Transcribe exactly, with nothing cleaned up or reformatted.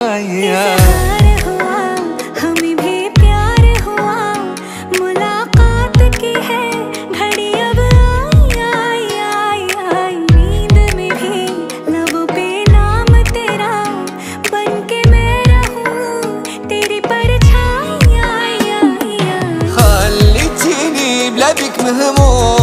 हमें भी प्यार हुआ, मुलाकात की है घड़ी अब आई आई आई। नींद में भी लबों पे नाम तेरा, बनके मैं रहूं तेरी परछाई। خليتيني بلا بيك مهموم